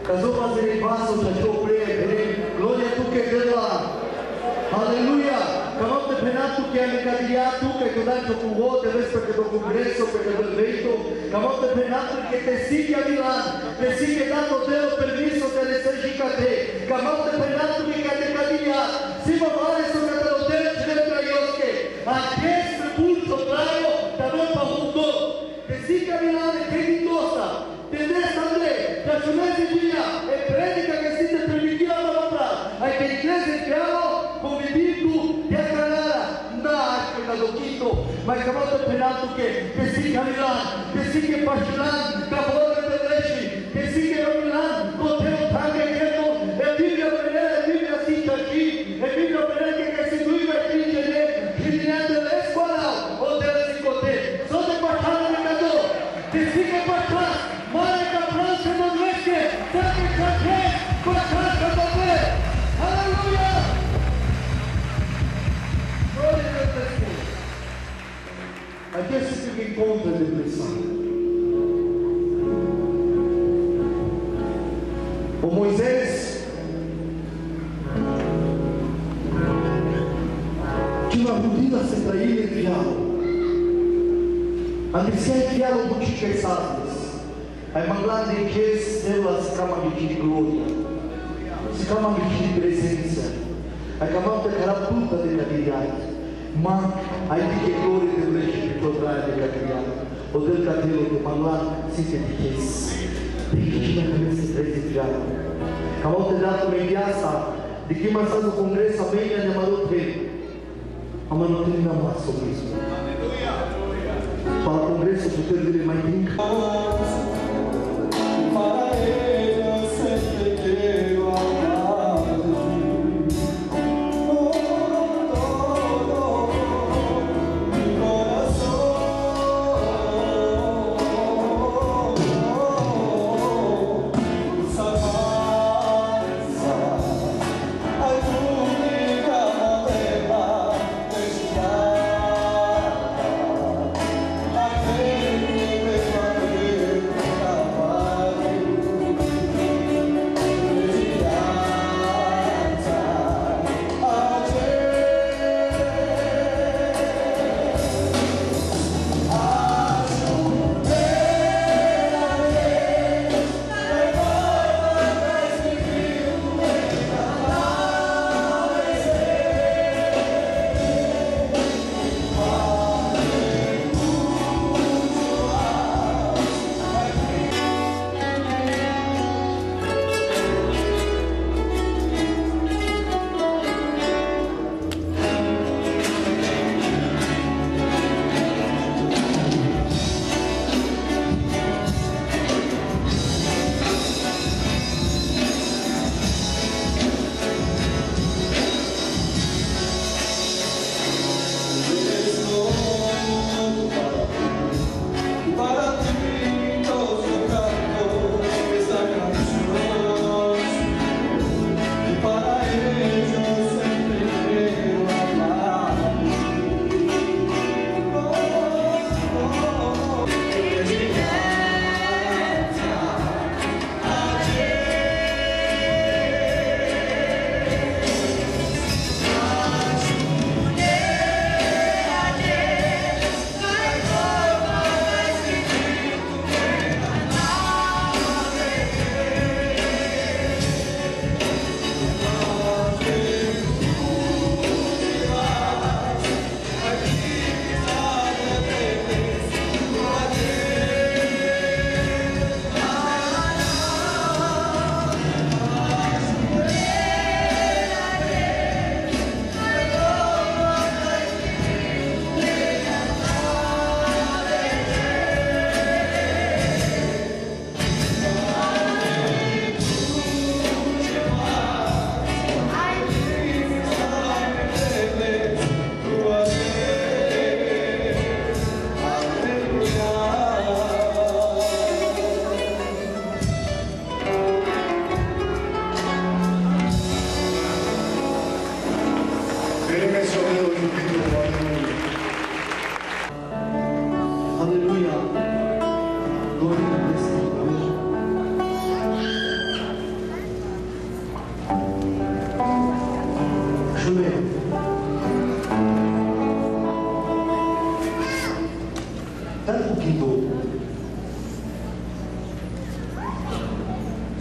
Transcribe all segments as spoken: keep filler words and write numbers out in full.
Казова за рибасо, за що приє, глория тук е гърла. Алелуя! Камото пенато che hanno cadillato che codanto con vuote adesso che dopo congresso perché del vento Камото пенато che te siga Milan te siga dato te permesso per essere te Камото пенато che cade cadilla si va male so che te lo te dentro ioske a destra pulso bravo da non pahundo te siga Milan che ti tosta te destra André da sumete dia e predica che si te predica la parola ai che inglese chiamo convinto di acclarare nasce da docchino ma il cavallo penato che che si Milan che si che Pascilan cavallo del Resci che si che Milan con te tanto che no e Bibbia per e Bibbia si qui e Bibbia per che si due vertici ne che della scuola o della sicote sono passare ne caso che si che passa male che pranzo non riesce che che passa da te alleluia. Adesso si incontra depressione. O Moisés tinha uma rotina sem trair e enviá-lo. Antes de enviá-lo, não tinha pensadas. Aí mandando em que ela se chama de glória, se chama de presença. Aí acabamos de cara puta de caridade. Ma ai che gloria del Resci che potrai di cagliare o del catelo che parla si sente perché ci deve essere presentato a volte dato mediasa di chi ma stato congresso a meglio ne malo tre a ma non tenga ma sorriso alleluia per il congresso poter dire mai in para ella sempre quiero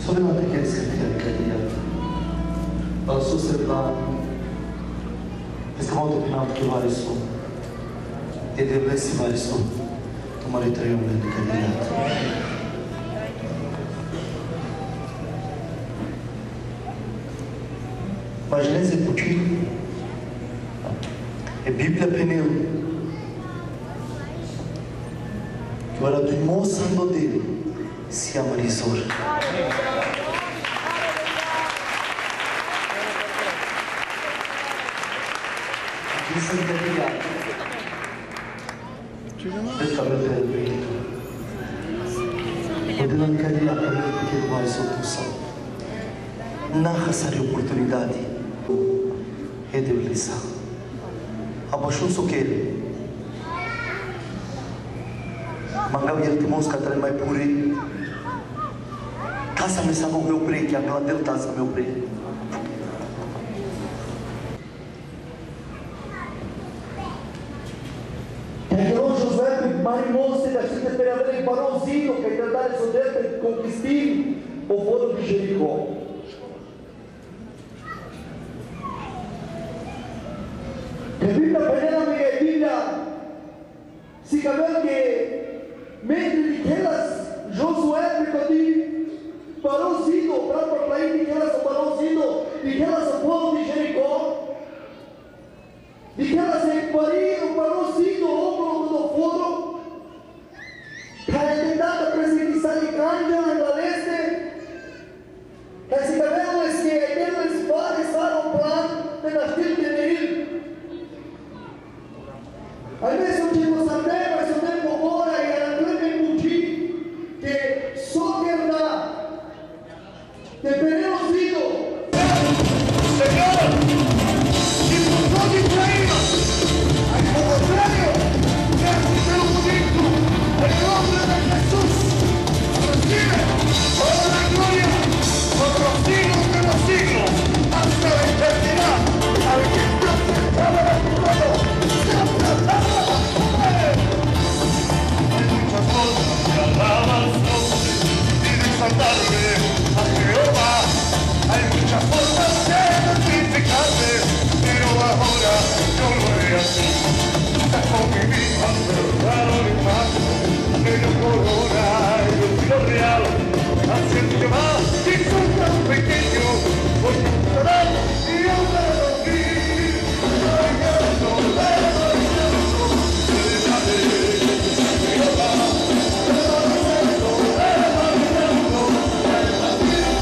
Особено таке скрипка. Al sus plan, pescamento final que vale só. E deve se vale só. Tomar o triunfo de candidato. Imagine-se puțin. E Biblia pe el. Că ora tu mo santo de si ama risor. Aqui se entendía. Esta vez de Espíritu. Poder în caria pe el pe el mai să tu să. N-a sare oportunidade. E de lisa. Abaixou o que? Mangau el timos catare mai puri. Casa me sa meu pre, que a gladel casa meu pre. Então Josué mari mosse da cita per avere il baronzino che tentare il suo per conquistare o foro di Jericó. E Biblia penela mi e Biblia si capiva che mentre di quellas Josué per dire baronzino proprio per dire di quellas baronzino di quellas foro di Jericó di quellas e parire un baronzino do foro care tentata presentare i cangia nella leste che si capiva che quello spare sarà un plan per la stil di venire. Al messo c'è un tempo, questo tempo ora e alla creme Mucci che so che da che veneno zitto Señor, il punto di Ucraina al contrario che è un punto el nombre de Jesús recibe toda la gloria por los siglos de los siglos hasta la eternidad al que está sentado en el trono siempre exaltarme a Jehová. Hay muchas formas de santificarme, pero ahora yo lo haré así. Con mi vida cerrado mi paso, medio corona y el filo real. Así es que va y soy tan pequeño, porque un canal y yo me lo vi. Ay, yo no me lo siento, se deshace Jehová. Pero no me lo siento,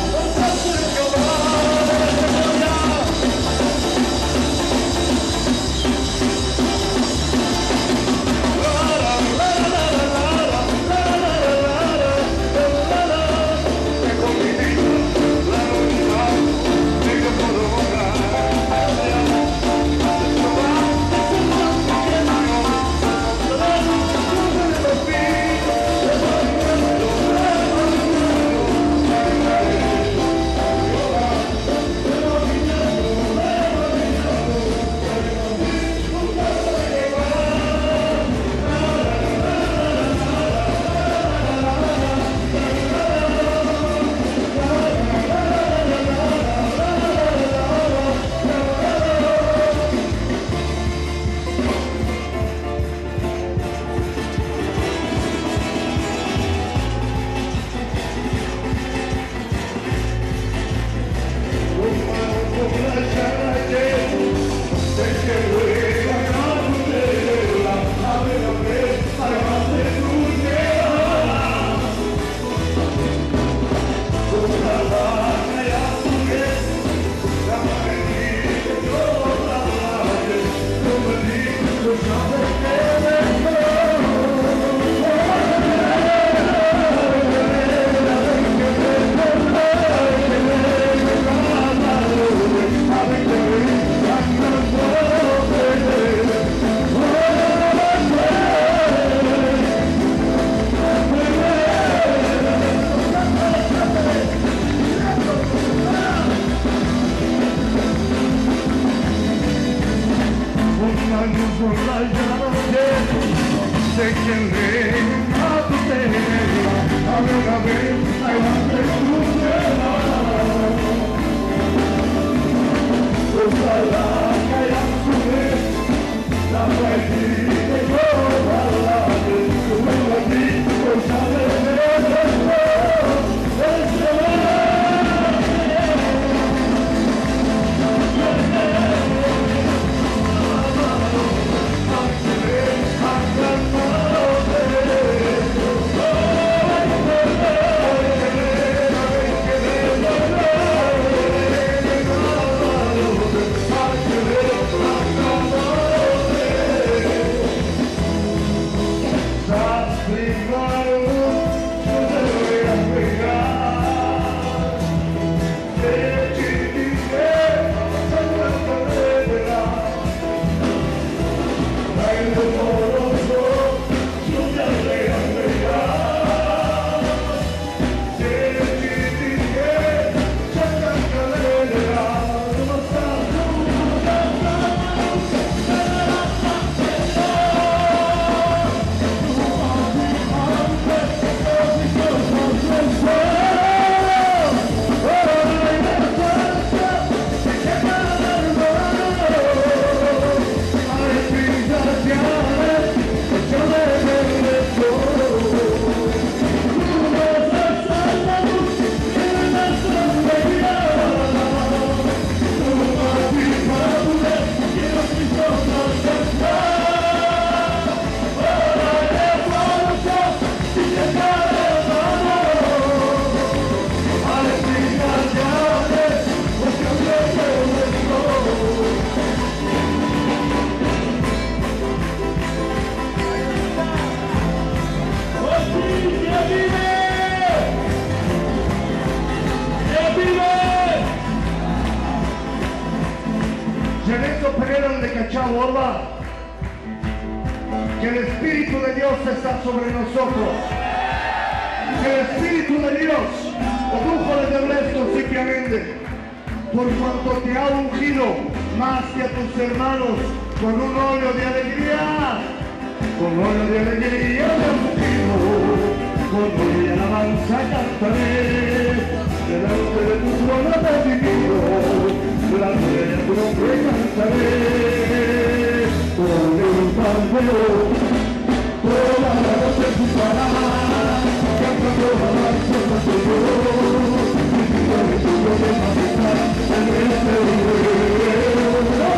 esta borda, que el Espíritu de Dios está sobre nosotros. Que el Espíritu de Dios odujo desde esto simplemente, por cuanto te ha ungido más que a tus hermanos con un óleo de alegría. Con óleo de alegría te ha ungido, con óleo de alabanza cantaré. Delante de tu trono redimido, delante de tu nombre cantaré. Porque un cambio, toda la noche ocupará, cantando alabanzas a Dios, y vida de tu gloria y majestad en este día.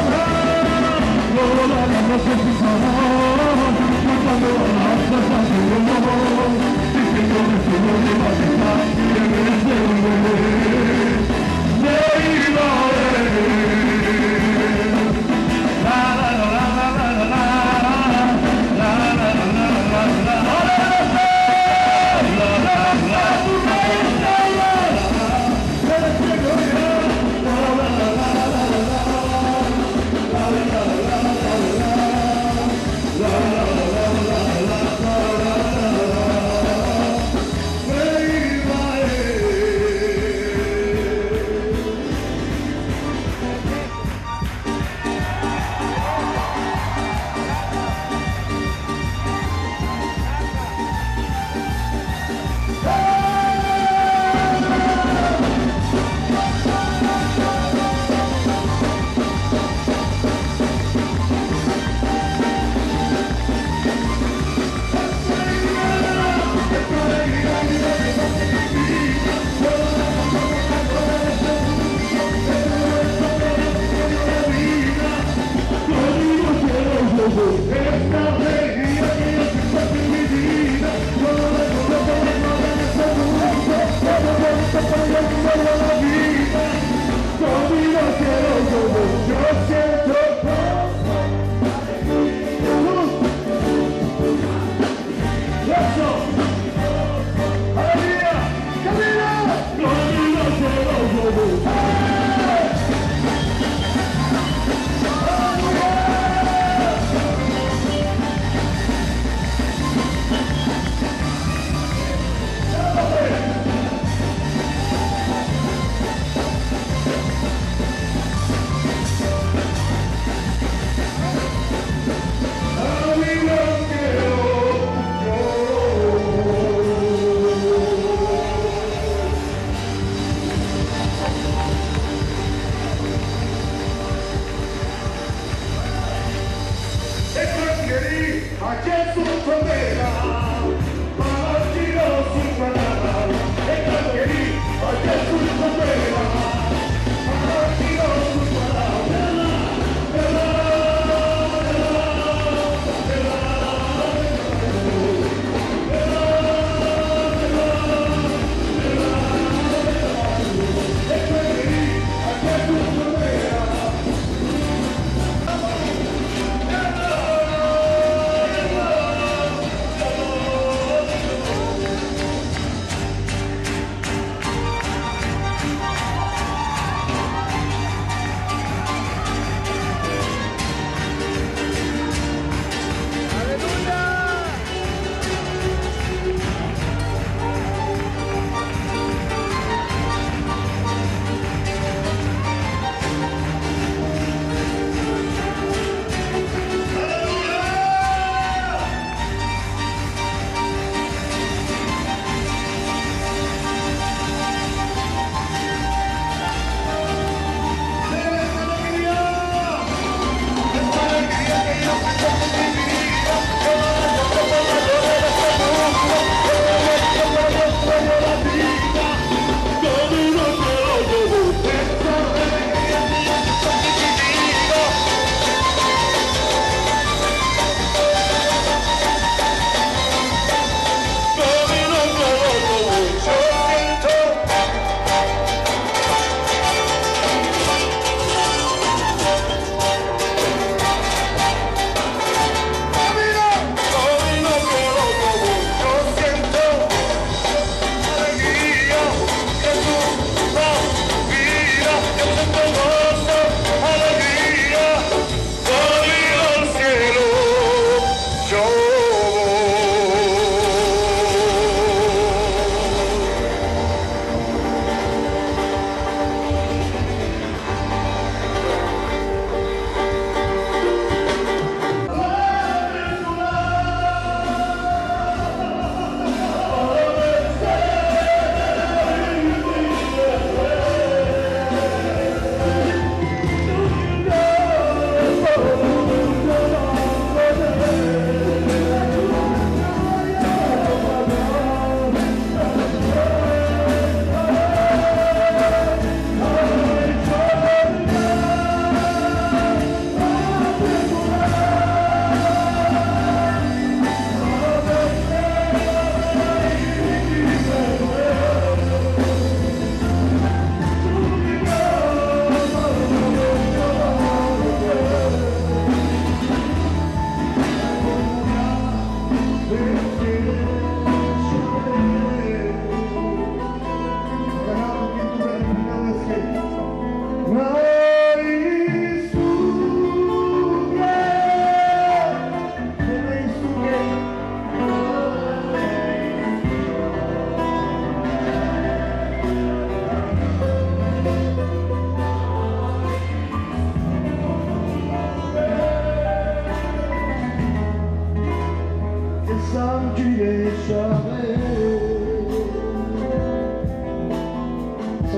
Toda la noche ocupará, cantando alabanzas a Dios, y vida de tu gloria y majestad en este día. La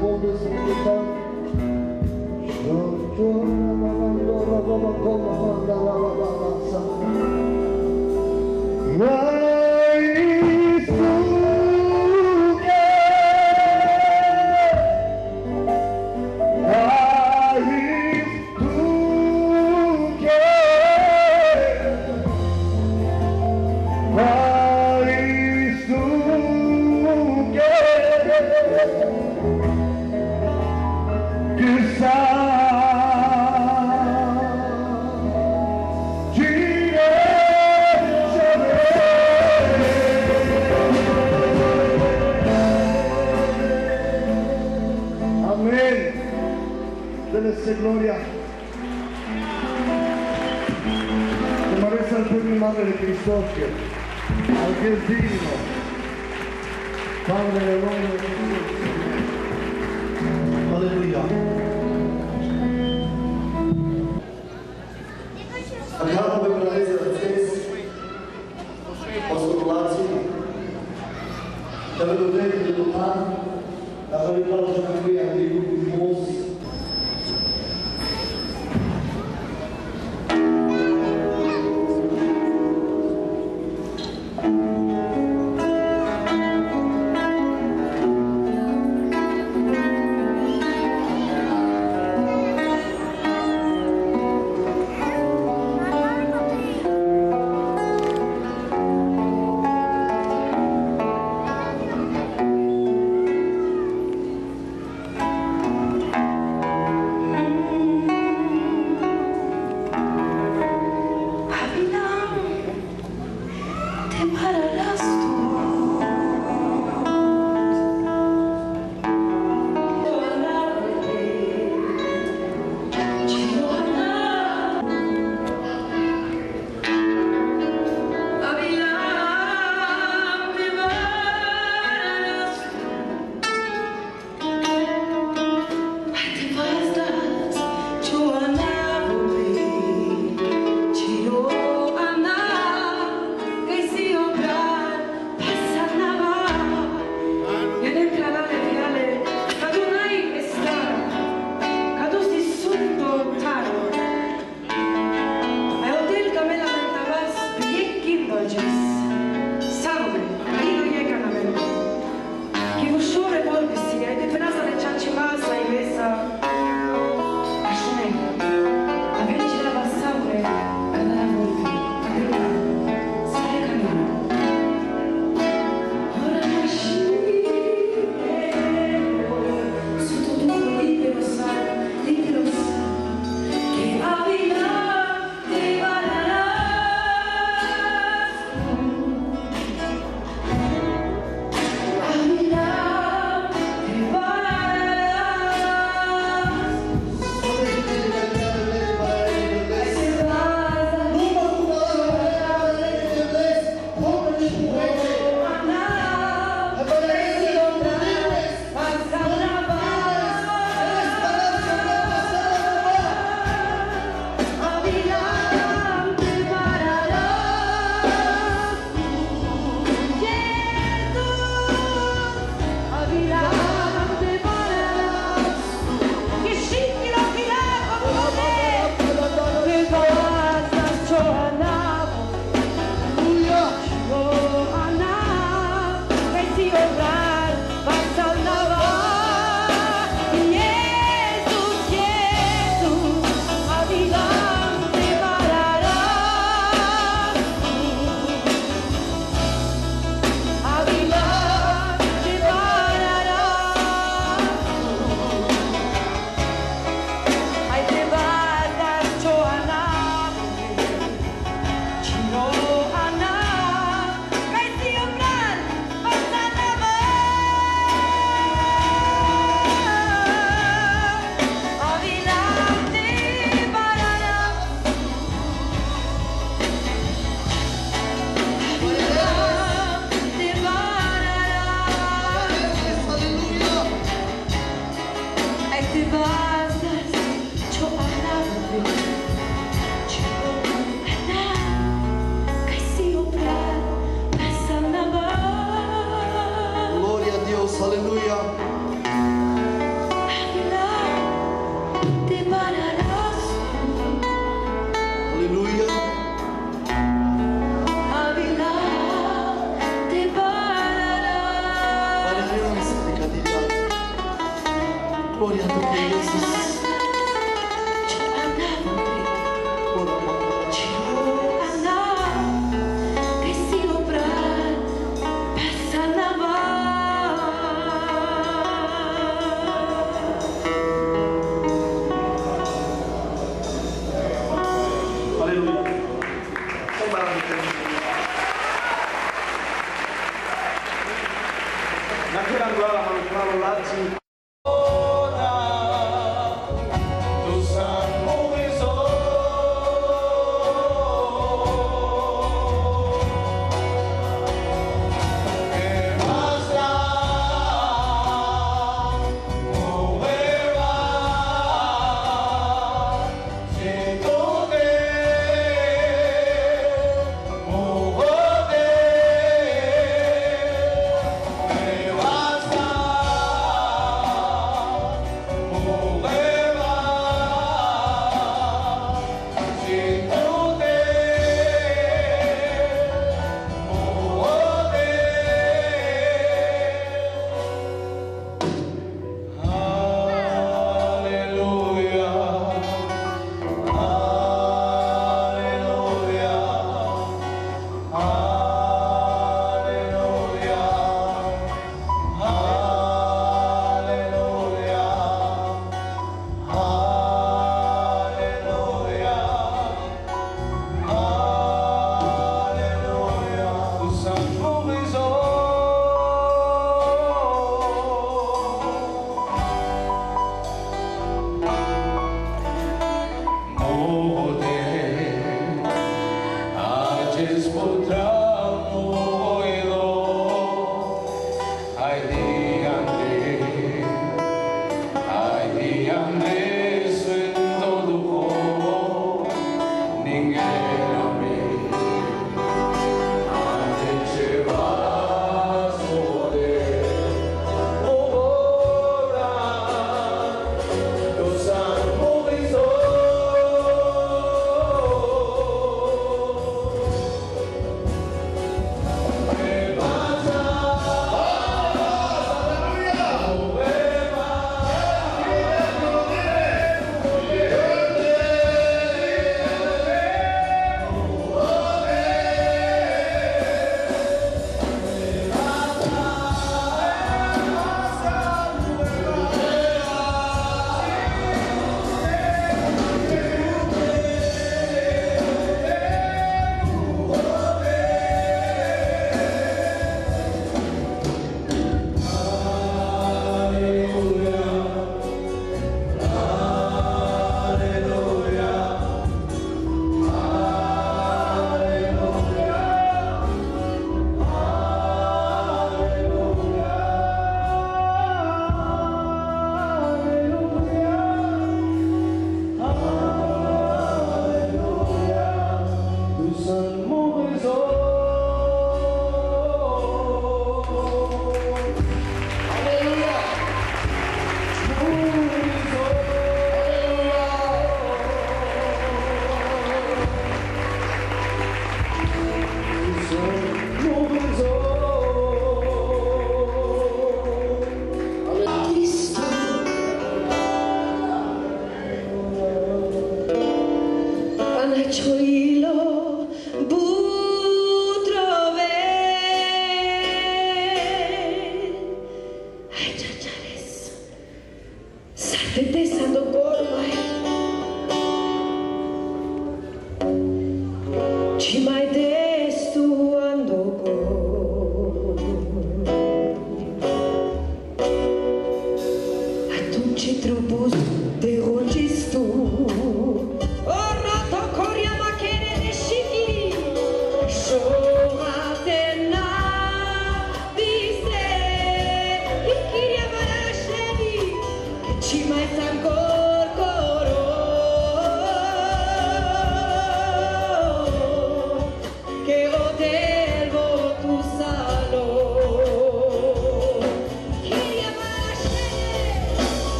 Бог да се почита. Gloria. Te merece al premio Madre de Cristo, al que es digno. Padre del nombre de Jesús. Aleluya. Acabo de agradecer a ustedes por su relación. Te agradezco de tu pan. Agradezco a los que me han dicho que vos Gloria a tu Jesús.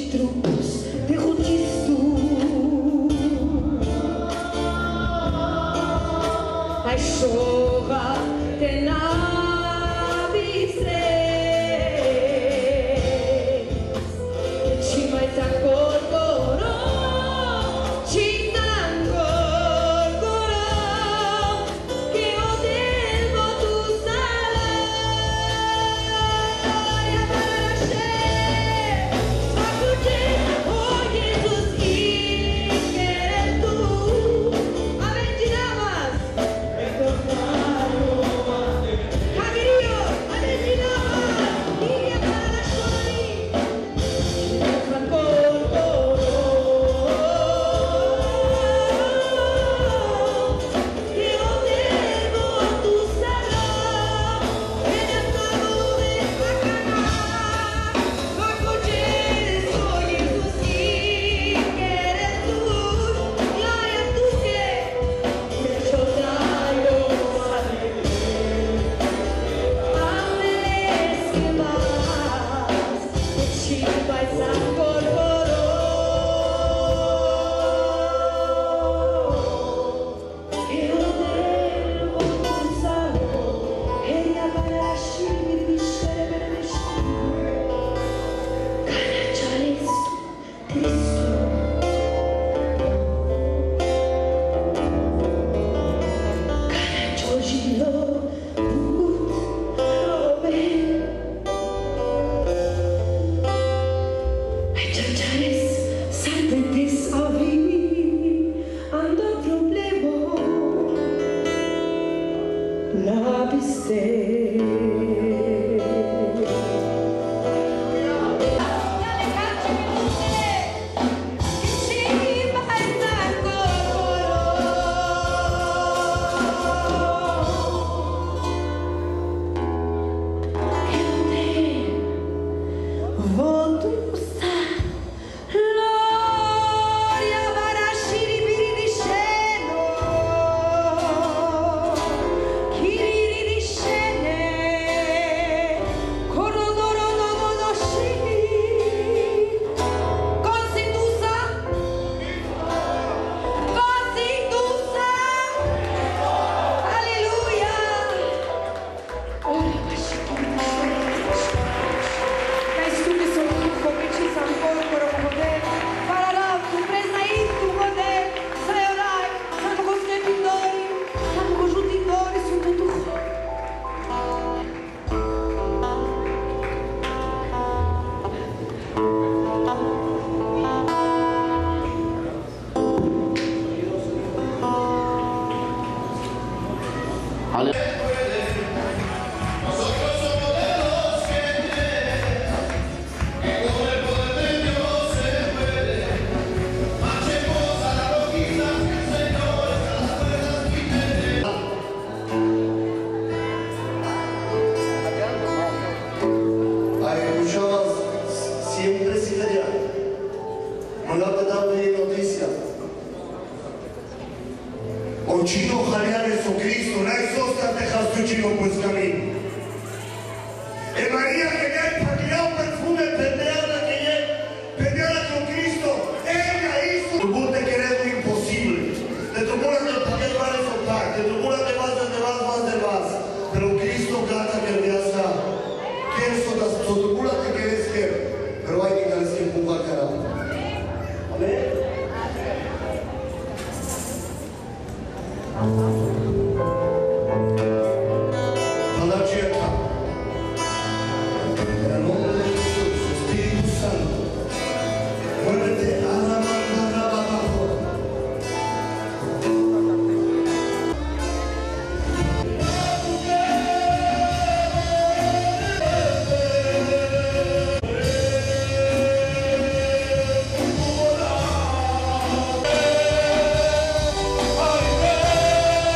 trucos derrotistes. Ai chora te navistres, ci mai t'accorgorò, ci t'accorgorò, che o devo tu sarai a nascer, ma così, oh Jesus, que tu, aventidamas. Cabirío, aventidamas, iria para la soli, ci t'accorgorò, che o devo tu sarai, e da nome a canare, ma così sono Jesus, que tu, gloria a tu che me choraio amerece mais, ci vai s'accorgorò, che o devo tu sarai, e riavarasci mi viscere per vescire, canaccialesto, tristo. Canacciogilo, pungut, robe. Ai ciaciares, salvetes avi, ando problemo, nabiste. Nosotros somos de los que creen que con el poder de Dios se puede. Marchemos a la conquista que el Señor a las puertas quite. Ai escuchabas siempre sileria. Много добре noticia. Очино халиане со Христо, најсоста те хастучино пусками. E Maria che gli partirà un perfume per Deana che gli pediara con Cristo, ella hizo tu bote queriendo imposible. De tu bola te paquet vale sopar, de tu bola te vas, te vas, vas, te vas. Pero Cristo gata que le hace. Quieres sotas, so tu bola te quieres que, pero hay que darles que empujar carajo. Amén. Padre acá, en el nombre de Jesús, Espíritu Santo, muévete a la mano abajo. Ay,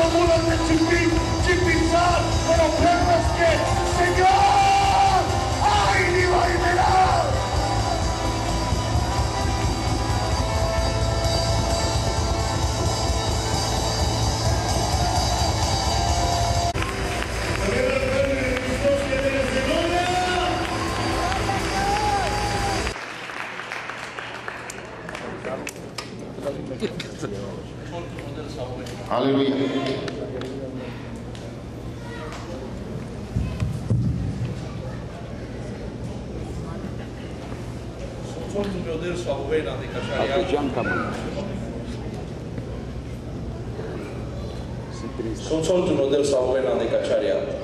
Como muros de chipín, chipizar, pero perros que, Señor, ¡ay, diva y verás! Aleluya. Soltu meu Deus salvena de cachariato. Son soltu meu Deus salvena de cachariato.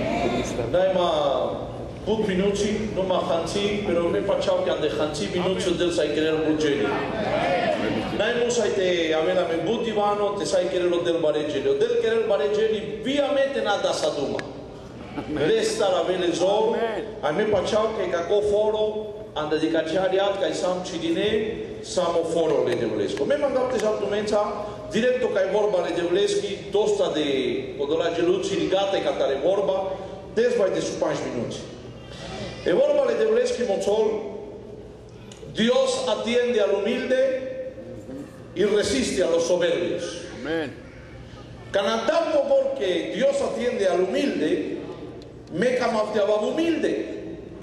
Daima put minuti, nu ma hanci, pero me facciamo che ande hanci minuti del sai querer buggeni. Nai mu sai te avela me butti vano, te sai querer lo del bareggeli. Del querer bareggeli viamente nada saduma. Resta la vele zo, a me facciamo che caco foro anda di cacciariat kai sam cidine samo foro le devlesco. Me mandate saltumenza diretto kai vorba le devleschi tosta de codola geluci ligata e cantare vorba des vai de su cinque minuti. E vorba le devleschi mozol Dios atiende al humilde y resiste a los soberbios. Amén. Canatando porque Dios atiende al humilde, me camafteaba humilde.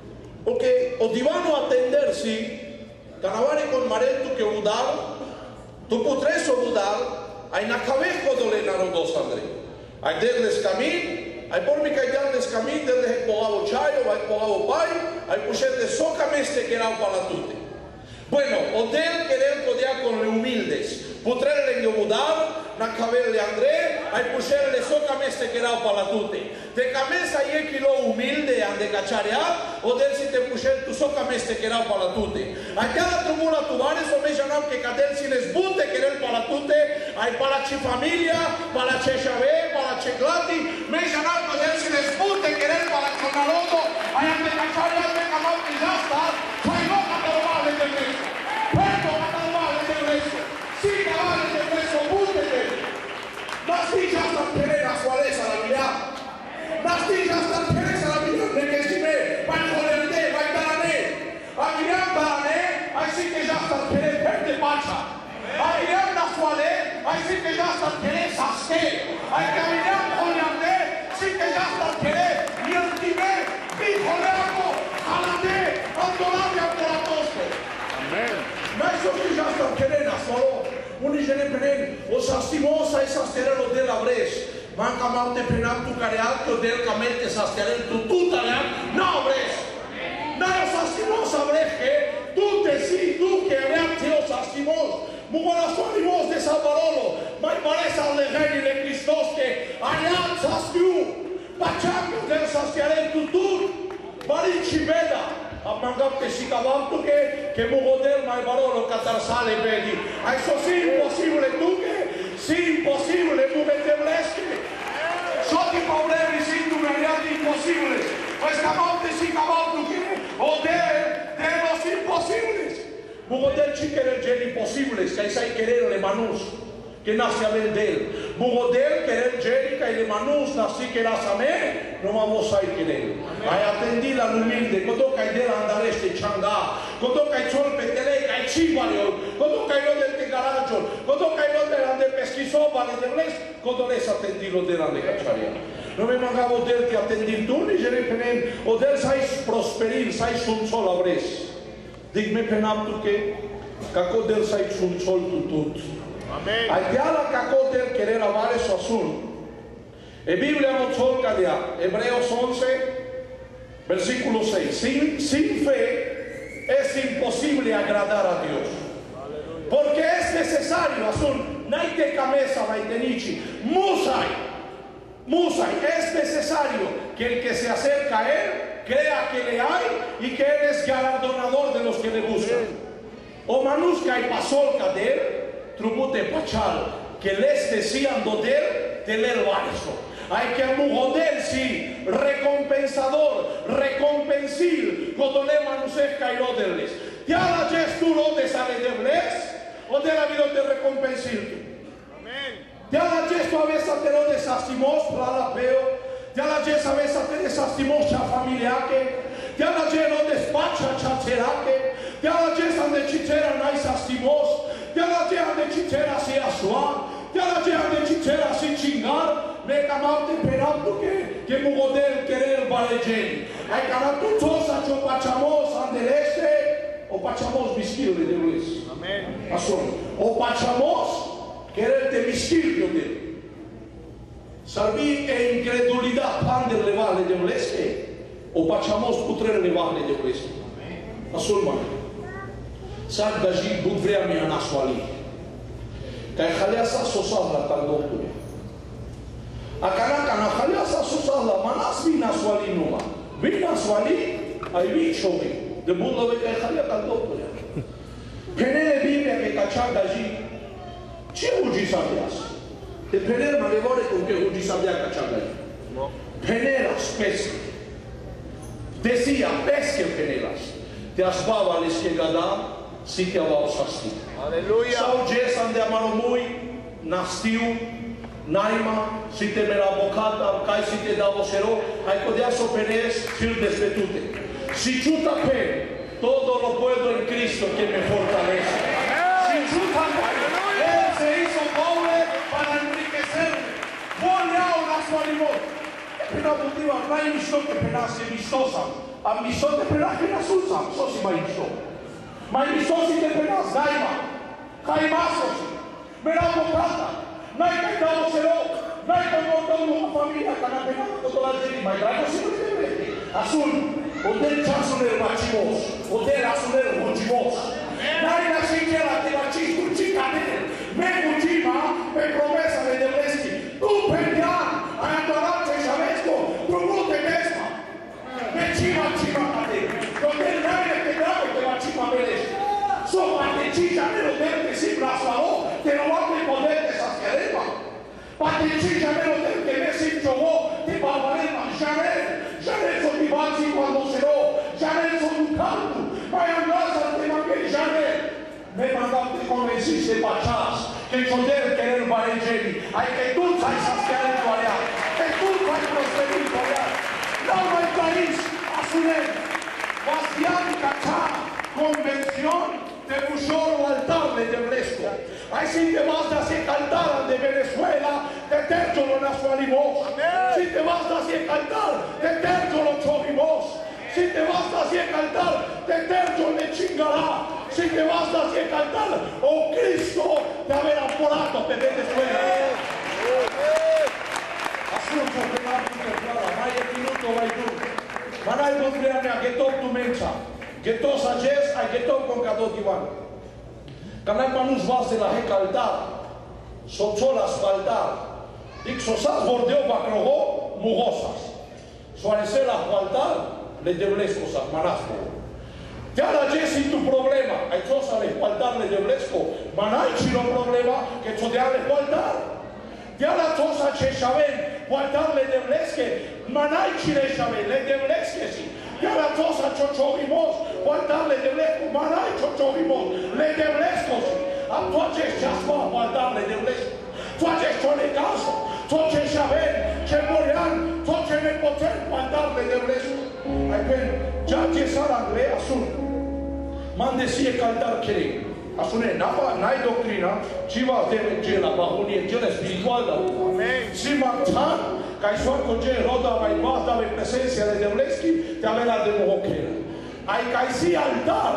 Porque o divano atendersi, canavare con maretto che udar, tu potresso udar, ai na cavejo dole narodos André. Ai derles camin, ai por mi caidan des camin, derles pogavo chayo, ai pogavo pai, ai pusete soca meste que era para tutte. Bueno, o del querer podía con le humildes, putrelle udar, na caverle André, ai puscerle soca meste que era para tutte. Te camesa y kilo humilde ande cacharea, o del si te puscer tu soca meste que era para tutte. Allá la trumura tu vares o me llamam que cadel si les bute querer para tutte, hay para chi familia, para che chave, para che glati, me llamam cadel si les bute querer para con narodo, hay ande cacharea, me camam que ya está, hay no catalogales de preso, pero catalogales de preso, sí cabales de preso, bútete, las sillas tan quereras, ¿cuál es a la mirada? Las sillas tan quereras a la mirada, de que si me, van a joderte, van a darme, a mirar darme, así que ya están querer verte pacha, a mirar la suale, así que ya están querer sasque, a caminar con yande, así que ya están querer, y el time, hijo de algo, jalate, andolate ante la toste. Amén. Messo que já estão querendo, só um engenheiro penen, os astimosa e sasterelo de la bres, manca mal te penar tu careal, que o del camente sasterelo tu tutalean, não bres, não os astimosa bres que tu te si, tu que aveam te os astimos, mugolas animos de Salvarolo, mai parece al legeni de Cristos que alian sastiu, pachaco del sasterelo tu tut, marici veda. A mangapte si cavalto che che mugodel mai barolo catarsale vedi. A eso sì impossibile tu che sì impossibile tu che te bleschi. So ti problemi sì tu mi hai impossibile. Questa volta si cavalto che o de de los imposibles. Mugodel ci che el impossibile, che sai querer le manus. Que nace a ver de él. Mugodel querer Jerica y de manus nací que las amé, no vamos a ir querer. Hay atendida al humilde, cuando cae de la andar este changa, cuando cae sol petele, cae chivario, cuando cae lo del tegaracho, cuando cae lo del ande pesquisó, vale de bles, cuando les atendido de la de cacharia. No me mangabo del que atendir tú, ni je penen, o del sais prosperir, sais un sol abres. Digme penam tu que, caco del sais un sol tutut. Amén. Allá la cacoter querer amar eso azul. En Biblia no solca de Hebreos once, versículo seis. Sin, sin fe es imposible agradar a Dios. Porque es necesario, azul, naite cabeza, naitenichi, musai, musai, es necesario que el que se acerca a él crea que le hay y que él es galardonador de los que le buscan. O manusca y pasolca de él, trubute pachal, que les decían doder, tener varso. Hay que amugodel, sí, recompensador, recompensil, cuando le manusesca y rodeles. Ya la gestulo de sale de bles, o de la vida de recompensil. Amén. Te ala gesto avesa te lo desastimos la la peo. Te ala gesto avesa te desastimos cha familiake. Te ala gesto despacha cha terake. Te ala gesto ande chitera nai sastimos. Te ala gesto ande chitera si asua. Te ala gesto ande chitera si chingar. Me camate perando que que mugodel querer valegen. Ai canatu tosa cho pachamos andeleste. O pachamos misquilo de Deus. Amém. Asum. O pachamos querer te misquilo de Deus. Salvi e incredulidad pande levale de Deus. O pachamos putre levale de Deus. Asum man. Sab daji budvrea mi anaswali. Kai khaliasa sosala taldotu. Akana kana khaliasa sosala manas mi naswali numa. Mi naswali ai vi shobi. De mundo ve que khalia taldotu. Penele Biblia che cacciaga gi. Ce ugi sabias. Te penele malevole con che ugi sabia cacciaga gi. Penelas pesche. Decía pesche penelas. Te asbava les que gada si te avao sasti. Aleluia. Sau jesan de amaro mui nastiu naima si te mera bocata kai si te davo sero ai codeaso penes fil despetute. Si chuta pe todo lo puedo en Cristo que me fortalece. Si chuta pe Él se hizo pobre para enriquecerme. Voglio una sua limón. Pena putiva mai misto que pena se mistosa. A misto te pena que na susa. So si mai misto. Mai misto si te pena daima. Caimasos. Mera bocata. Nai kai davo sero. Nai kai montando una familia kana pena todo la gente. Mai grano si no te vede. Azul. Odel chansuner machimos. Odel asuner machimos. Nai na siquiera te machistu chicane. Me muchima. Me promesa de Debleschi. Tu pendian. Ayandorate Chavesco. Tu brute mesma. Me chima chima kate. Odel nai te grabo te machima meles. So patechita nero del que si blasfao. Te no va a poder desasquerema. Patechita nero del que me si chogó. Te barbarema. Jamais. Jamais sono i bazzi quando serò, jamais sono un canto, ma è andata al tema che jamais me mandate come esiste Pachas, che poter querer varegeni, hai che tu sai saschiare il guariare, che tu sai prosperire il guariare, non mai país, asunen, bastiani caccia, convención, de Bushoro altar de Deblesco. Ahí si te vas a hacer cantar de Venezuela, de tercio lo nacionalimos. Si te vas a hacer cantar, de tercio lo chovimos. Si te vas a hacer cantar, de tercio le chingará. Si te vas a hacer cantar, oh Cristo, te haber apurado de Venezuela. Asunto que va a clara, vaya minuto, vaya tú. Van a encontrarme a que todo tu mensa. Que todos ayer hay que todo con cada diván. Canal manus vas de la recaltar, sochola asfaltar, ixosas bordeo bacrogo, mugosas. Suarecer asfaltar, le debles cosas, manasco. Ya la sin tu problema, hay cosas de asfaltar, le deblesco, manay chino problema, que chodear de asfaltar. Ya la cosa che saben, asfaltar le deblesque, manay chile saben, le deblesque sí. Ya la cosa chochogimos, guardarle de lejos, manay chochogimos, le de lejos, a toches chasco, guardarle de lejos, toches chonecaso, toches saber, che morian, toches ne poter, guardarle de lejos. Ay, pero, ya que sala le azul, mande si e cantar que, asune, napa, no hay doctrina, chiva de la bajonia, espiritual, amén, si mantan, Caixoar con J. Roda, vai más da presencia de Debleschi, te avera de Mojoquera. Hay caixí altar,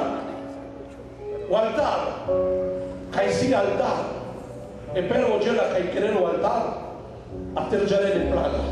o altar, caixí altar. E per ogela caiquerero altar, attergiare le plaga.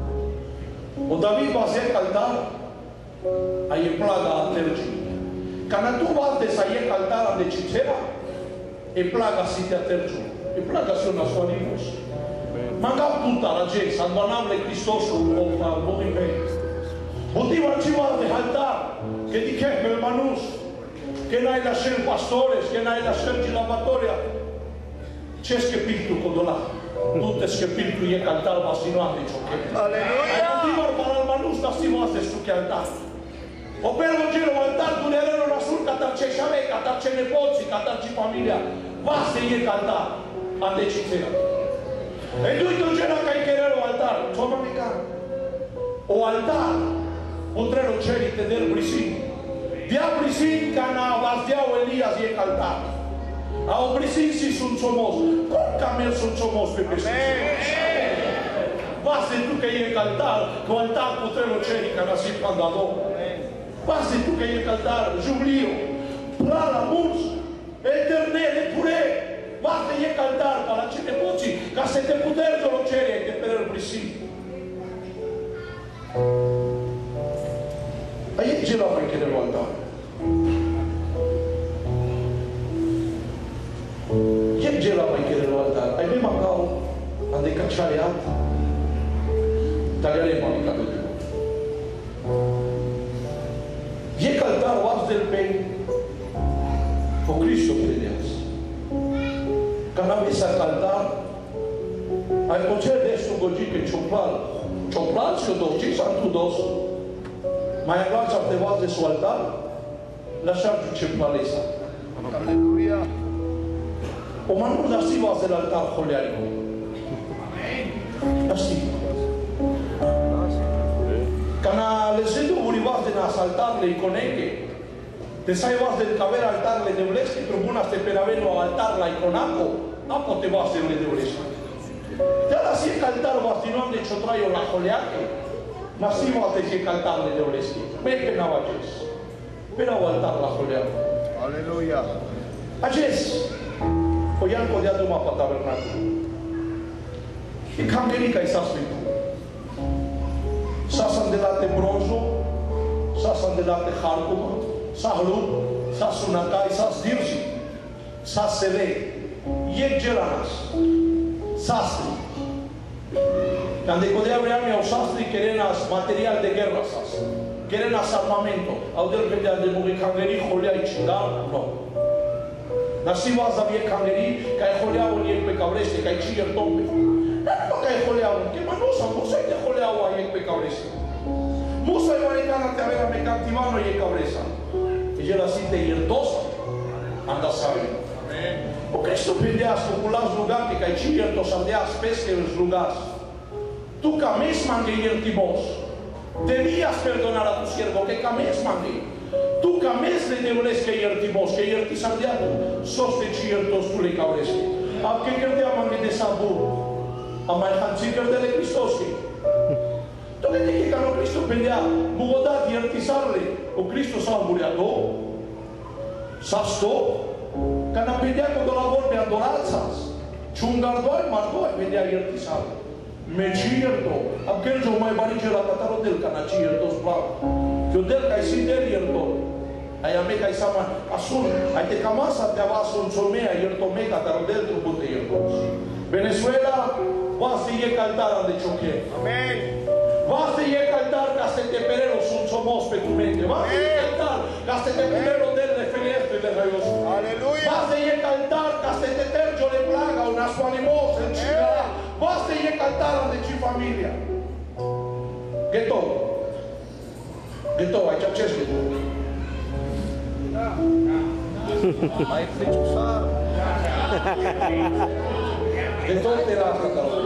O David va a ser altar, hay plaga attergi. Quand tu vas de sair altar de chichera, e plaga si te attergiu. E plaga si una sua nimos. Manga tutta la gente, salvanable Christos o movimento. Motivo archivo de altar, que dije hermanos, que no hay la ser pastores, que no hay la ser lavatoria. C'è che pinto codola, tutte che pinto e cantar bastino a dicho che. Alleluia. Motivo para hermanos nastimo a su che altar. O per giro altar tu erano la sul catarce chave, catarce nepozzi, catarce famiglia. Basta e cantar a decitera. E tu tu c'era che querer o altar, insomma mica. O altar, potrero ceri te del brisin. Dia brisin cana vazdiao Elias e altar. A o brisin si sunt somos. Cum camel sunt somos pe brisin? Basta tu che e altar, că altar potrero ceri cana si pandado. Basta tu che e altar, jublio. Plala mulți, eternele pure. Basta e altar para ce te poți, ca să te puteri de lo ceri e te per el brisin. Aici ce la mai chiede lo altar. E ce la mai chiede lo altar. Ai mai macau ande cacciare alta. Tagliaremo mica tutti. E altar was del bem. O Cristo credeas. Ca n-am visa altar, ai pocer de su gogi pe ciopral. Ciopral și o doci, santu dos. Mai învață te vas de su altar, lasciar giù cioplalesa. Aleluia. O ma non la si vas dell'altar colearico. La si. Ca na lezedu urivas de nas altarle iconeche, te sai vas del caver altarle de uleschi, trubunas te peraveno altar la iconaco, apo te vas de de uleschi. Te ala si e altar vas din om de ciotraio la coleache, ma si vas de si altarle de uleschi. Me pe n-au aces. Pe n-au altar la coleache. Aleluia. Aces. O iar podea duma pe tabernacul. E cam genic ai s-a spus. S-a sandelate bronzo, s-a sandelate harcuma, s-a hlup, s-a sunatai, s-a sdirzi, s-a sele, e gelanas, sastri. Când decodea vreau au sastri querenas material de guerra sastri, querenas armamento, au del vedea de muri cangeri holea i cingar, no. Dar si vaza vie cangeri, ca e holea un iec pe cavrește, ca e ciger tombe. Dar nu ca e holea un, che ma nu sa, nu sa de holea un iec pe cavrește. Musa e oarecana te avea me cantivano e cavresa. E gela sinte iertosa. Anda sabe. O Cristo pendeas populas lugar que cai ci iertos andeas pesche os lugares. Tu ca mes mangue iertimos. Debías perdonar a tu siervo que ca mes mangue. Tu ca mes le devoles que iertimos, que iertis andeato. Sos de ci iertos tu le cavresche. A que credea mangue de sabur. A mai hanțică de le Cristoski. Tu vedi che cano Cristo pendea bugoda di artisarle o Cristo salvuriato sa sto cana pendea quando la vorbe adoralzas ciungardoi mardoi pendea di artisarle me cierto aquel jo mai barige la cataro del cana cierto splav che del kai si del cierto ai ame kai sama asun ai te camasa te avaso un somea cierto me cataro del trubute cierto Venezuela vas a ir cantar de choque amén. Vas a ir cantar ca să te perero sunt somos pe tu mente. Vas a ir cantar ca să te perero del referieste de raios. Aleluia. Vas a ir cantar ca să te tergio le plaga una suanimos en cigara. Vas a ir cantar de ci familia. Ghetto. Ghetto, aici ce ești ghetto? Mai friciusar. Ghetto te la catalogă.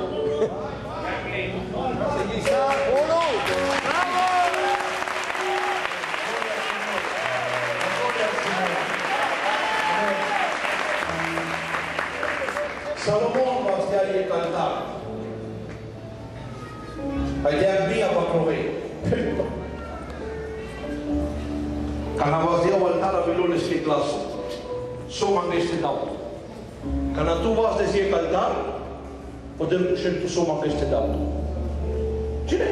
Uno. Salomon va stea e cantar. Ai de mia va provei. Când am văzut eu altara bilule și clasă. So m-am găsit dau. Când tu vas de zie cantar, poder și tu so m-am găsit dau. Cine?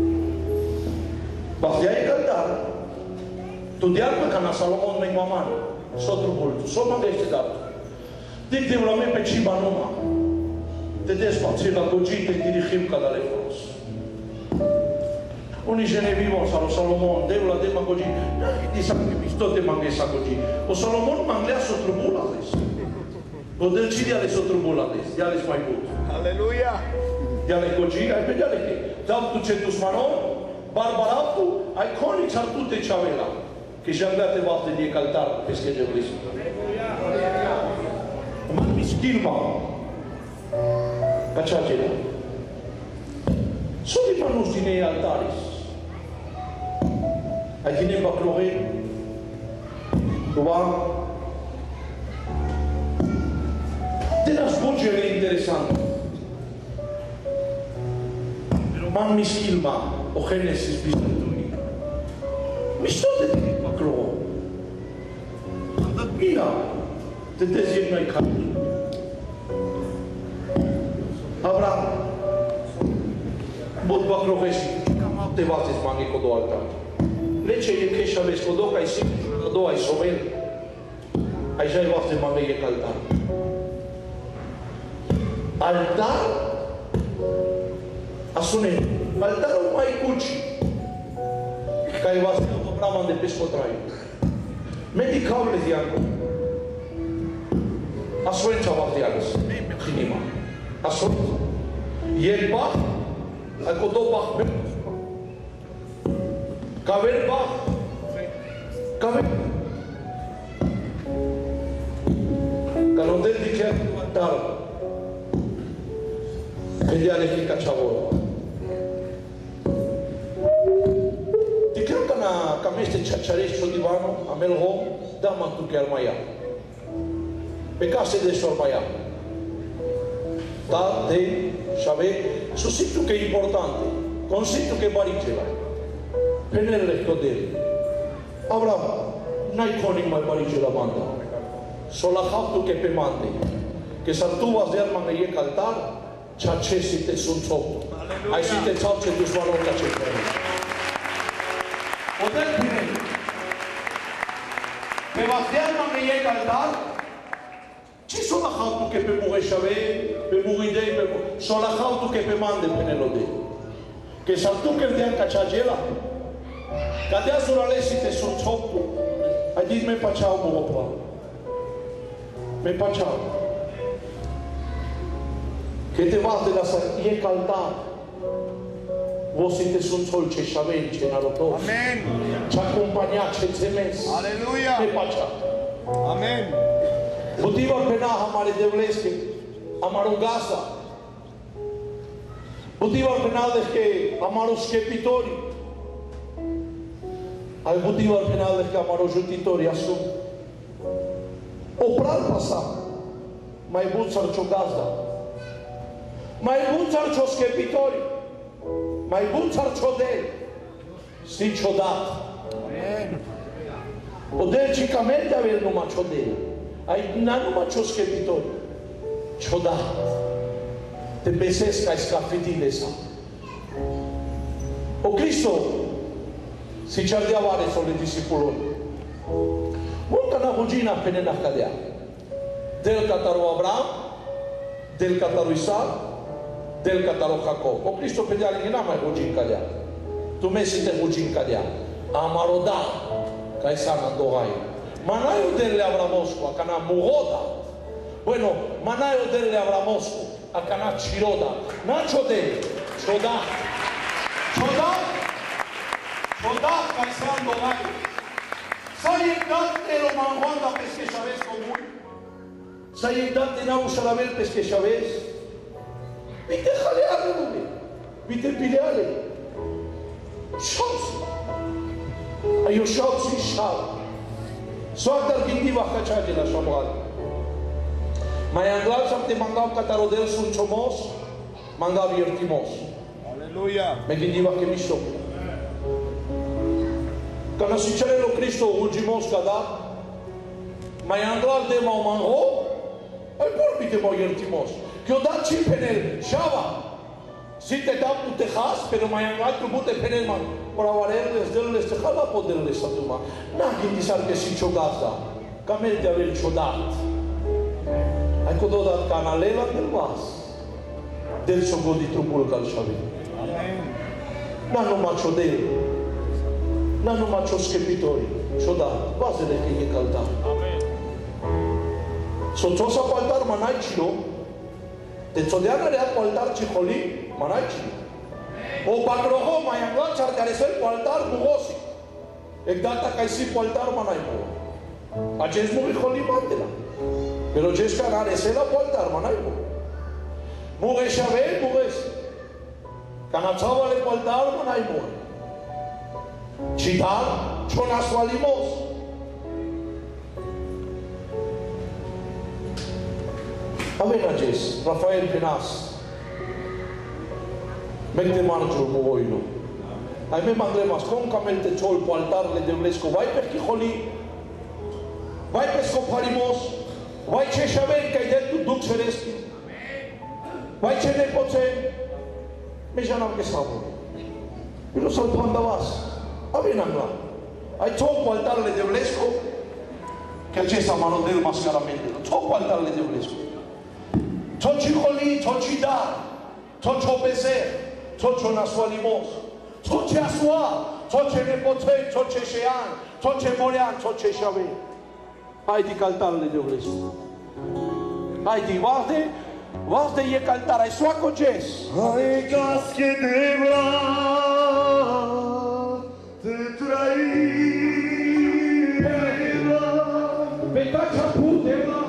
Va stea e cantar. Tu de armă ca na Salomon mai maman. Sotru bul. So m-am găsit dau. Dic de la mea pe ciba numai. Te despații la gogii, te dirigim ca de folos. Unii gene vivon, sau Salomon, deu la demagogii. Di sa che mi sto demaghe sa gogii. O Salomon manglea sotru bula ales. O del cidi ale sotru bula ales. De ales mai but. Aleluia. De ale gogii, ai pe de ale che. Dau tu centus manon, barbaratu, ai conici ar tu te ceavela. Che și andate volte di caltar pesche de blisco. Man mi schilma. Cachagela. Sono i manos din ei altaris. Ai tine baclore. Doar. De la svolgere interesante. Pero man mi schilma o Genesis bisnetui. Mi sto de tine baclore. Mira, te dezir mai cali. Abraham, bot baclovesi, te bates mangi codo altar. Lece e che șaves codo ca isi, codo ai sovel. Ai jai bate mangi e altar. Altar, asune, altarul mai cuci. Ca e bate Abraham de pesco trai. Medicable dianco. Asuen bate ales, cinema. Asol, el bah, al codo bah, cavel bah, cavel. Canondel dice altar, ella le fica chavoro. Ti creo că na cam este chacharești divano, amel hom, da man tu chiar mai ia. Pe case de sormaia. Da, de, sabe, suscito che è importante, consito che baricela, penele codere. Abraham, n-ai conic mai baricela banda, sola faptul che pe mande, che sa tu vas de arma e caltar, ceea ce si te sunt sopul. Ai si te țau ce duci valor ca ce vrei. Odel bine, pe vas de arma e caltar, ce sono la faptul che pe mureșave, pe muridei, pe sono la faptul che pe mande penelode. Che sa tu che vediam ca ceagela, ca de azul alesi te sunt sopul. Ai dit me paceau muropa. Me paceau. Che te vas de la sa e caltar. Vos te sunt sol ce șaven, ce narotos. Amen. Ce acompania, ce țemes. Aleluia. Me paceau. Amen. Motiva pena hamaरे देवलेस के हमारो गासा motiva penal es que hamaरो skepitori al motiva penal es que hamaरो jutitori asum opral pasa mai bun sarcio gazda mai bun sarcio skepitori mai bun sarcio de si ciodat amen odelcicamente aver numai ciodel. Ai numai ce-o scriitori, ciudat, te besesc ai scafetile sa. O Cristo si cerdea oare sole disipulul. Multa na hugina pene na cadea. Del cataru Abraham, del cataru Isaac, del cataru Jacob. O Cristo pedea linghi n-a mai hugin cadea. Tu mesi te hugin cadea. Amaroda, ca sana dohai. Manayo delle Abramosco, a cana Mugoda. Bueno, Manayo delle Abramosco, a cana Chiroda. Nacho de Choda. Choda. Choda, caizando gai. Sai date lo manguanda pesque sabes común. Sai date na usarabel pesque sabes. Vite jaleale, nube. Vite pileale. Shausi. Ayo shausi shau. Soacdar gindi va cacciare la șamual. Mai anglal să te mangau catarodel sunt ciomos, mangau iertimos. Aleluia. Me gindi va che mi sto. Când si cere lo Cristo ugimos cada, mai anglal de mau mango, ai porbi de mau iertimos. Că o dat și penel, șava. Si te dau tu te has, pero mai anglal tu bute penel man. Ora varelles delle ste hala poderle satuma. Na gindi sar che si ciogazda. Camel de aver ciodat. Ai cododat canalela del vas. Del sogodi trupul cal șavi. Amen. Na numai ciodel. Na numai cio scripitori. Ciodat. Bazele che e calda. Amen. Soțosa cu altar manai cilo. Te țodeana rea cu altar ciholi manai cilo. O bacroho mai anglan char care sel cu altar mugosi. Egdata ca si cu altar manai mo. Acest mu holi mandela. Pero jes ca care sel cu altar manai mo. Muge Shabbat, muges. Canachava le cualtar, no hay muge. Chitar, chonas valimos. Amenajes, Rafael Penas. Mente marcho mogoilo. Ai me mandre mas concamente chol po altar le deblesco. Vai per kijoli. Vai pesco parimos. Vai che shaven kai det duk seresti. Vai che ne poche. Me janam ke sabo. Y lo salpanda vas. Avenangla. Ai chol po altar le deblesco. Que che sa mano del mascaramente. Chol po altar le deblesco. Chochi holi, chochi da, chocho bezer, chocho naswalimos, choche aswa, choche nepote, choche shean, choche morean, choche shave. Hai di caltarle de obleso. Hai di varde, varde ye caltar, ai sua coges. Ai gas que debra, te traí. Petacha pu debra.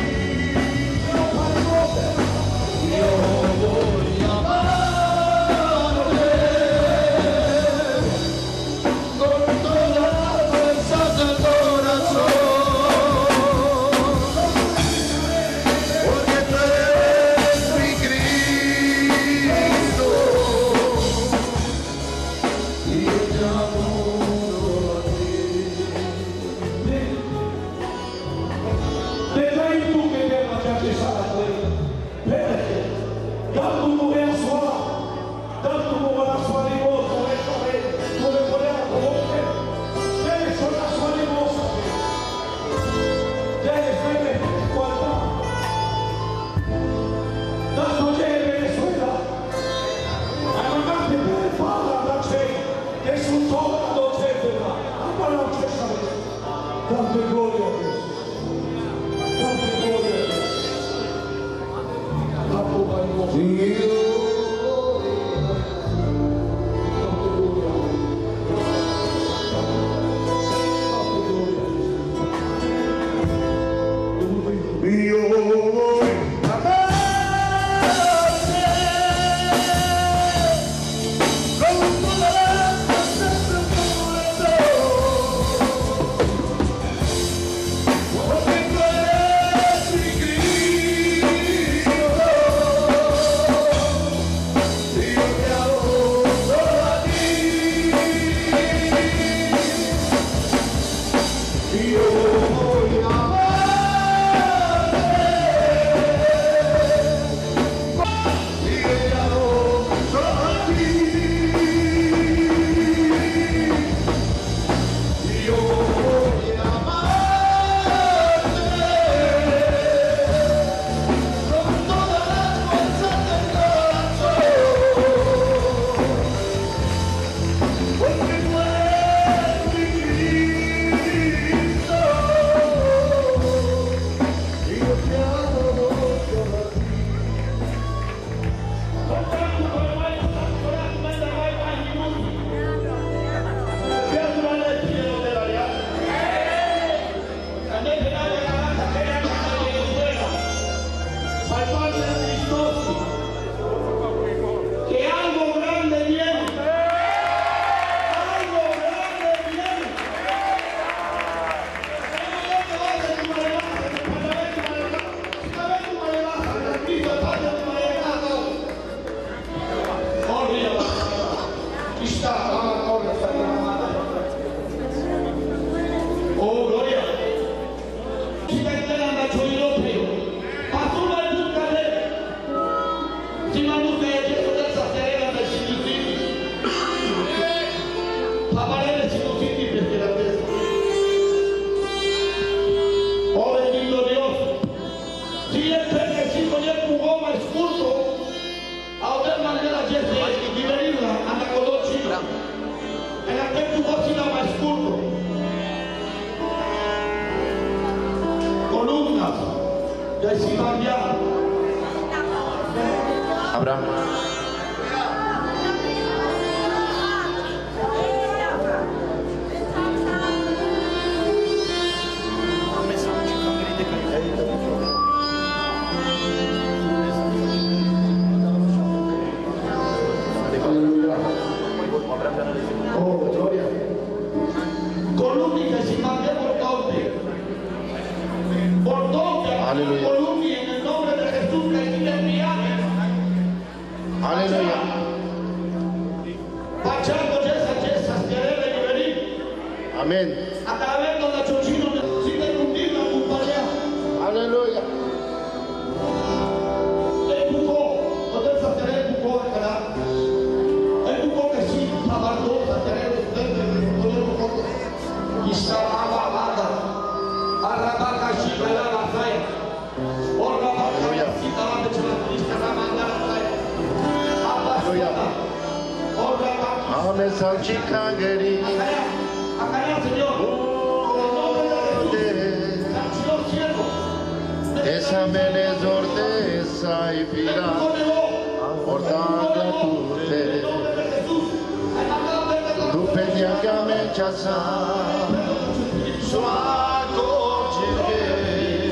Io voglio amare Date gloria a Jesús. Date gloria a Jesús. Date gloria a Jesús. Abraham. Oh, gloria. Columni che si mangiano por donde. Por donde. Aleluya. Columni en el nombre de Jesús que sigue enviando. Aleluya. Pachando yesas, yesas, querer venir. Amén. A cada vez donde Chochino necesita hundirlo, acompañar. Aleluya. Empujó, donde el sacerdote empujó de cara. Empujó que sí, abandonó el sacerdote de poder un y estaba ababada. Arrabaca, chica, la batalla. Orga, batalla, cita, la de Chalacista, la manda, la batalla. Abastada. Orga, batalla. Ame salchicha geri. Acá, acá, Señor. Canción ciego. Esa menezor de esa y pira. Portanda tutte. Tu pedia che me chasa. Suaco chige.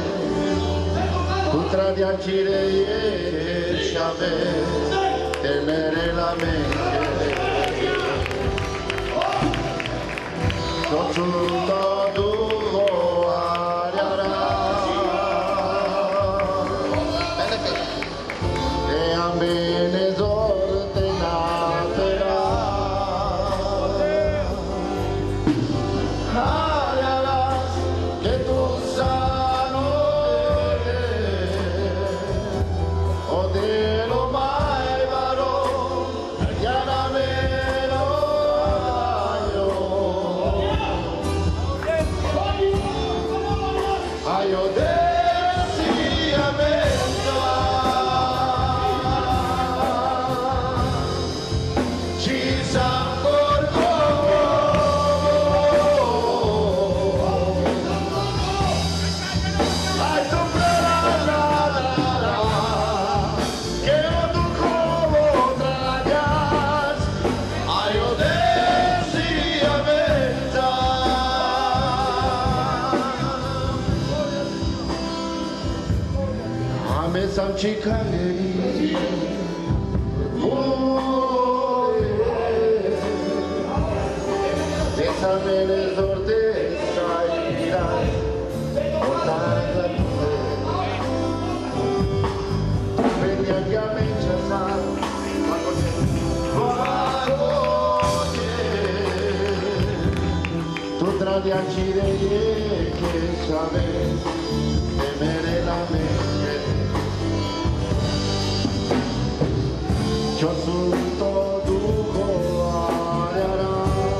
Putra di acire e shame. Tenere la mente. Sochuta duo ariara. E ambene zorte natera. Ariara, che tu sano o de lo mai varo, chiaramelo aio. Aio desi amendo ci s'accorgo Amesam chikangeni. Bésame en el norte, caerá. Otaga tu Venía que a me chasar. Tu tradiaci de che sabes temere la mente. Yo sunto duco areara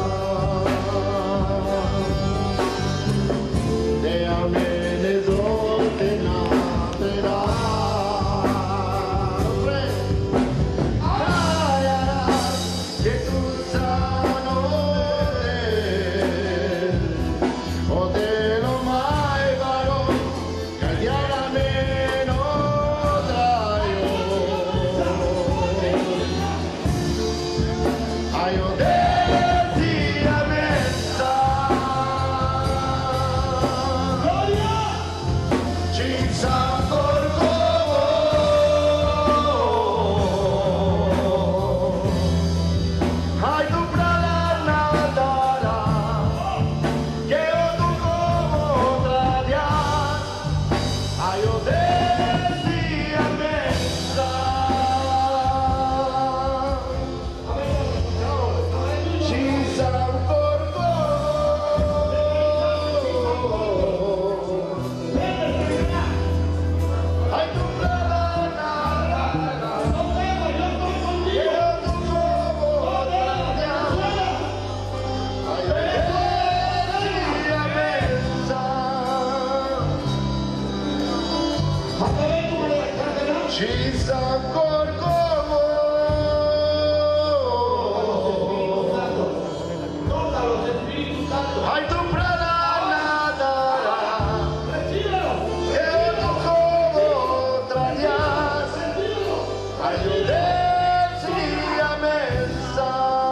de amene zorte natera que tu sanote o de lo mai varo cagliara meno traio aio desi a messa ci sa corco hai tu prala nadara che o tu como tradia aio desi a messa ci sa corco hai tu prala nadara che o tu como tradia aio desi a messa ci sa corco hai tu prala nadara che o tu como tradias aio desi a messa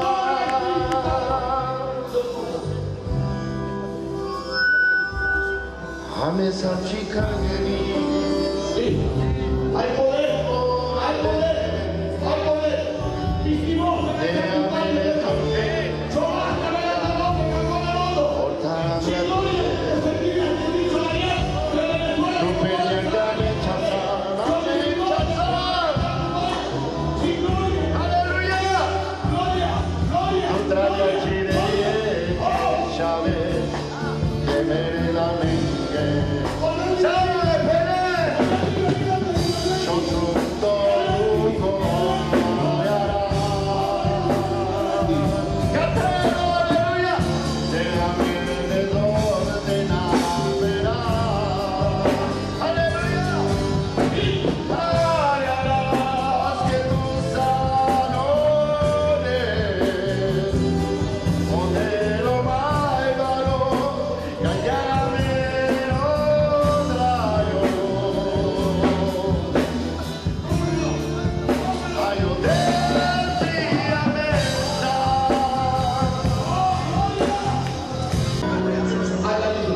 a messa chikangeni Hay poder, hay poder, hay poder. Y si vos me de metes un pan de amene esto, zorte yo hasta me la trabajo que con el otro. portara Si no le efectivamente dicho a Ariel, que Venezuela tu no puede peña estar. me chasar Yo me digo, chasar si gloria, aleluya gloria, gloria, tu tradiaci de gloria. Oh, sabes temere la mente sabe pene yo sunto duco areara cantero aleluya de amene zorte natera aleluya areara que tu sanones modelo mai varo cagliame no traio aio desi a messa alla lì.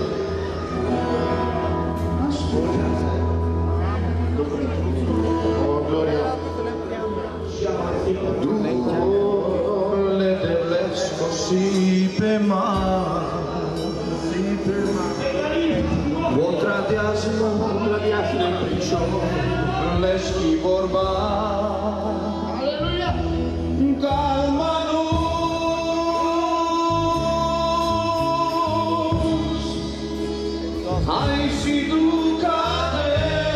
oh gloria Le dell'esco si pema, Otra diasma, la diasma prišo, leski borba. aleluya Calmanus, ai si ducate.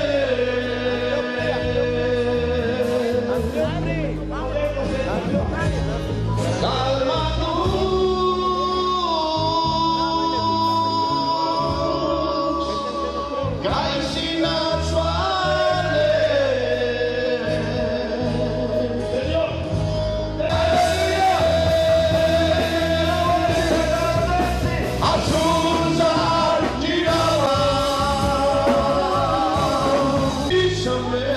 Calmanus, kai si nazvale. Azuzar girava, Ishame.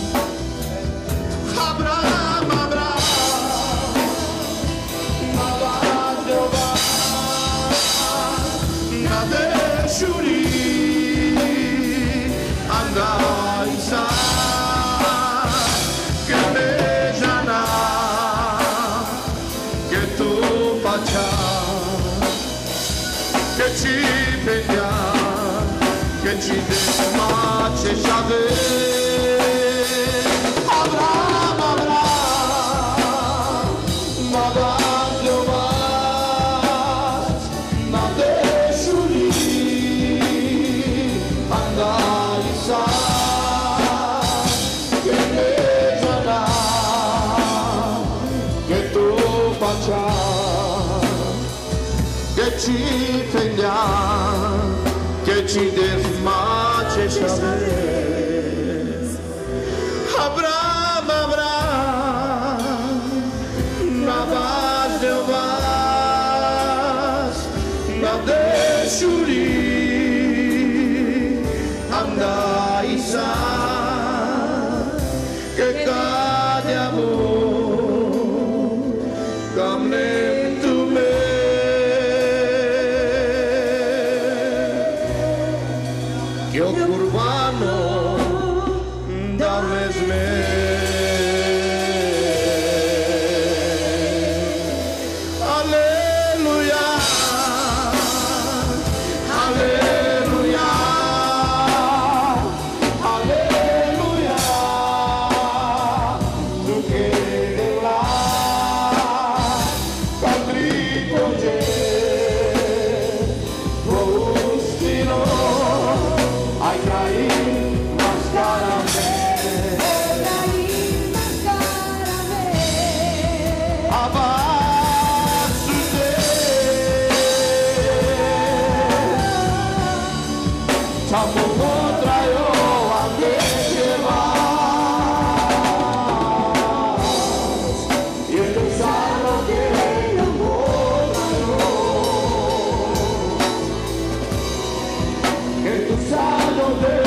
Abraham, Abraham, Abraham, Jehová, Nadeshuri, ci desface și avem. Abraham, Abraham, ma Dio vas, ma deșuri, andai sa, che mezana, che tu faccia, che ci fendiamo, che ci desmace și avem. Abraham, Abraham, navas de vas, na deșuri, andai sa, che cade amor, cam tu me. Che o curvano da mesme. Alleluia, alleluia, alleluia. Tu che là caprito c'è, vostino. Ai Caim mascarame, abaixo de, chamo contra eu a que vas, e tu sabes que não contra eu, que tu sabes de